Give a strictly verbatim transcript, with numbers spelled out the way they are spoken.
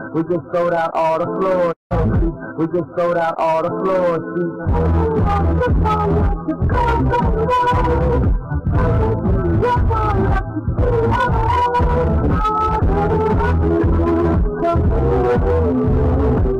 We just sold out all the floors. We just sold out all the floors. See?